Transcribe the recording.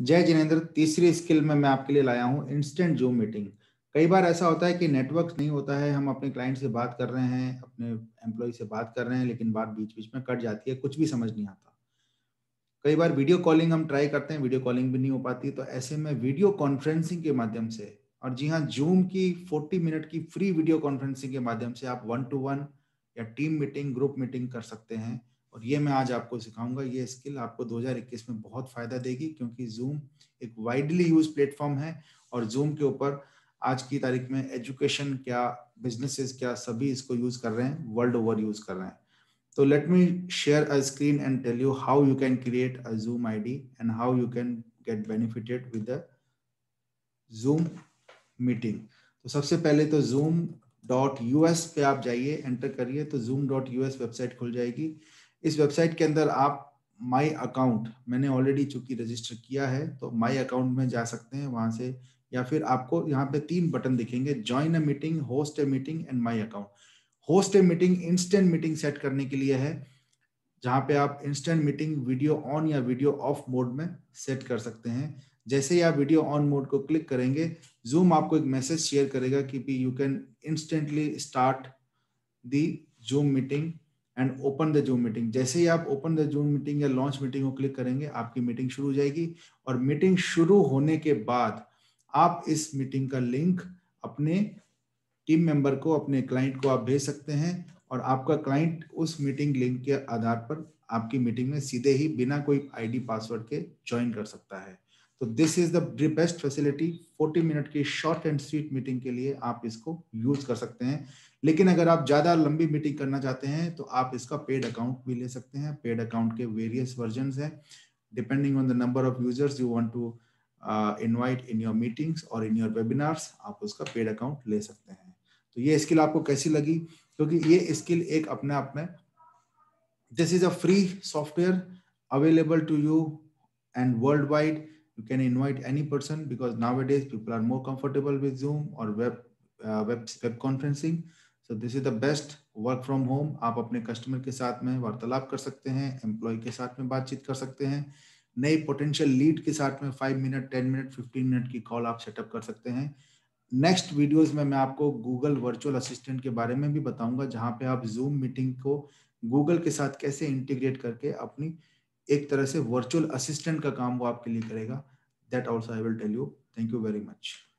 जय जिनेंद्र, तीसरी स्किल में मैं आपके लिए लाया हूँ इंस्टेंट जूम मीटिंग। कई बार ऐसा होता है कि नेटवर्क नहीं होता है, हम अपने क्लाइंट से बात कर रहे हैं, अपने एम्प्लॉय से बात कर रहे हैं, लेकिन बात बीच-बीच में कट जाती है, कुछ भी समझ नहीं आता। कई बार वीडियो कॉलिंग हम ट्राई करते हैं, वीडियो कॉलिंग भी नहीं हो पाती, तो ऐसे में वीडियो कॉन्फ्रेंसिंग के माध्यम से, और जी हाँ, जूम की 40 मिनट की फ्री वीडियो कॉन्फ्रेंसिंग के माध्यम से आप 1 टू 1 या टीम मीटिंग, ग्रुप मीटिंग कर सकते हैं। और ये मैं आज आपको सिखाऊँगा। ये स्किल आपको 2021 में बहुत फ़ायदा देगी, क्योंकि ज़ूम एक वाइडली यूज़्ड प्लेटफ़ॉर्म है और ज़ूम के ऊपर आज की तारीख में एजुकेशन क्या, बिज़नेसेस क्या, सभी इसको यूज़ कर रहे हैं, वर्ल्ड ओवर यूज़ कर रहे हैं। So let me share a screen and tell you how you can create a Zoom ID and how you can get benefited with the Zoom meeting. तो सबसे पहले तो zoom.us पे आप जाइए, एंटर करिए तो zoom.us वेबसाइट खुल जाएगी। इस वेबसाइट के अंदर आप माई अकाउंट, मैंने ऑलरेडी चूंकि रजिस्टर किया है तो माई अकाउंट में जा सकते हैं वहां से, या फिर आपको यहाँ पे 3 बटन दिखेंगे, join a meeting, host a meeting and my account. Host a meeting instant meeting set करने के लिए है, जहां पे आप इंस्टेंट मीटिंग वीडियो ऑन या वीडियो ऑफ मोड में सेट कर सकते हैं। जैसे ही आप वीडियो ऑन मोड को क्लिक करेंगे, जूम आपको एक मैसेज शेयर करेगा कि you can instantly start the Zoom meeting and open the Zoom meeting. जैसे ही आप ओपन द जूम मीटिंग या लॉन्च मीटिंग को क्लिक करेंगे, आपकी मीटिंग शुरू हो जाएगी। और मीटिंग शुरू होने के बाद आप इस मीटिंग का लिंक अपने टीम मेंबर को, अपने क्लाइंट को आप भेज सकते हैं, और आपका क्लाइंट उस मीटिंग लिंक के आधार पर आपकी मीटिंग में सीधे ही बिना कोई आईडी पासवर्ड के ज्वाइन कर सकता है। तो this is the best facility. 40 minute की शॉर्ट एंड स्वीट मीटिंग के लिए आप इसको यूज कर सकते हैं। लेकिन अगर आप ज्यादा लंबी मीटिंग करना चाहते हैं तो आप इसका पेड अकाउंट भी ले सकते हैं। पेड अकाउंट के वेरियस वर्जन हैं, depending on the number of users you want to invite in your meetings और इन योर वेबिनार्स, आप उसका पेड अकाउंट ले सकते हैं। तो ये स्किल आपको कैसी लगी? क्योंकि ये स्किल एक अपने आप में, this is a free software available to you and worldwide. You can invite any person because nowadays people are more comfortable with Zoom or web conferencing. So this is the best work from home. आप अपने customer के साथ में वार्तालाप कर सकते हैं, employ के साथ में बातचीत कर सकते हैं, नई पोटेंशियल लीड के साथ में 5 मिनट, 10 मिनट, 15 मिनट की कॉल आप सेटअप कर सकते हैं। नेक्स्ट वीडियोस में मैं आपको गूगल वर्चुअल असिस्टेंट के बारे में भी बताऊंगा, जहां पे आप जूम मीटिंग को गूगल के साथ कैसे इंटीग्रेट करके अपनी एक तरह से वर्चुअल असिस्टेंट का काम वो आपके लिए करेगा। That also I will tell you. Thank you very much.